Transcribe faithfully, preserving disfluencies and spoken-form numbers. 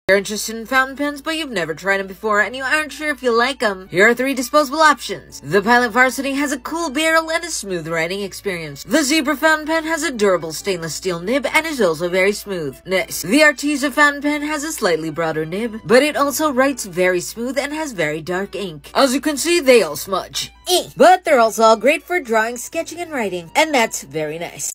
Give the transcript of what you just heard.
You're interested in fountain pens, but you've never tried them before and you aren't sure if you like them? Here are three disposable options. The Pilot Varsity has a cool barrel and a smooth writing experience. The Zebra fountain pen has a durable stainless steel nib and is also very smooth. Next, the Arteza fountain pen has a slightly broader nib, but it also writes very smooth and has very dark ink. As you can see, they all smudge. Eh. But they're also all great for drawing, sketching, and writing, and that's very nice.